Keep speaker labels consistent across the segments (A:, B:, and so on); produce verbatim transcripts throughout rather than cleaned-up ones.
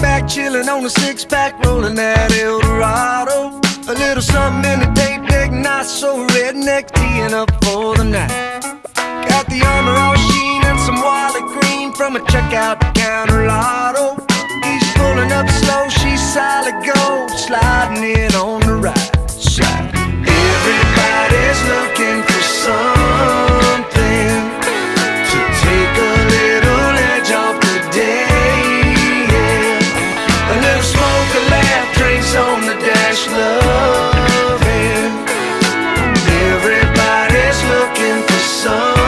A: back, chillin' on a six-pack, rollin' that Eldorado. A little something in the tape deck, not so redneck, teeing up for the night. Got the armor all sheen and some wallet green from a checkout counter lotto. He's pulling up slow, she's solid gold, sliding in on the right side. Everybody's looking for something to take a little edge off the day, yeah. A little smoke, a laugh, drinks on the dash, loving. Everybody's looking for something.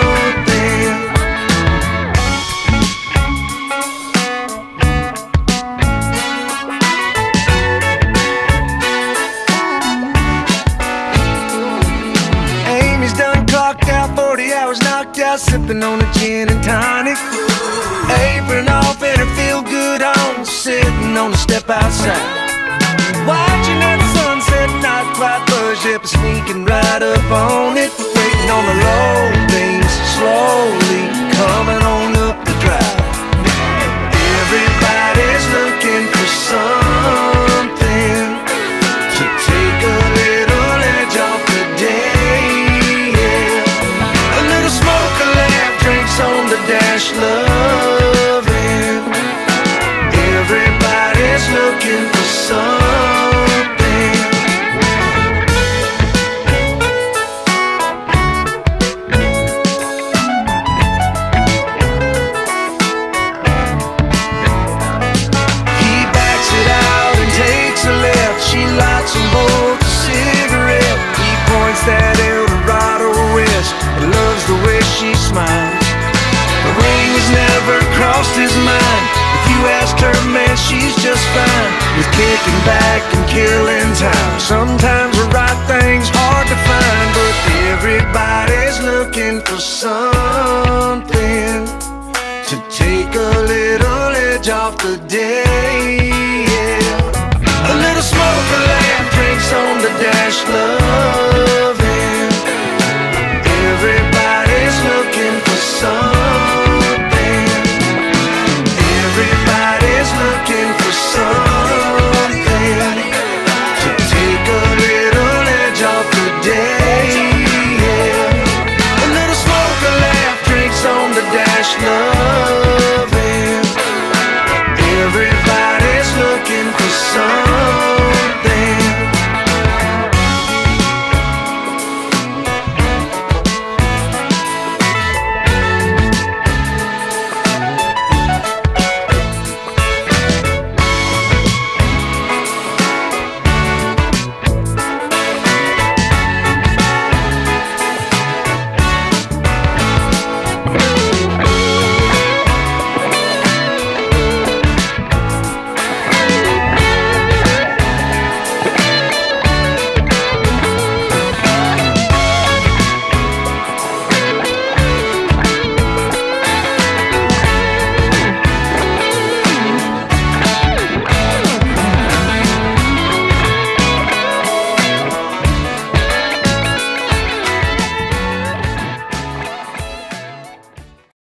A: Knocked out, sipping on a gin and tonic. Apron off and her feel-good on, sitting on the step outside, watching that sunset, not quite buzzed yet, but sneaking right up on it. Waiting on the low beams, slowly coming on up the drive. Everybody's looking for something to take a little edge off the day. On the dash, loving. Everybody's looking for something. He backs it out and takes a left. She lights them both a cigarette. He points that Eldorado west, loves the way she smiles. The ring has never crossed his mind. If you asked her, man, she's just fine with kicking back and killing time. Sometimes the right thing's hard to find, but everybody's looking for something to take a little edge off the day.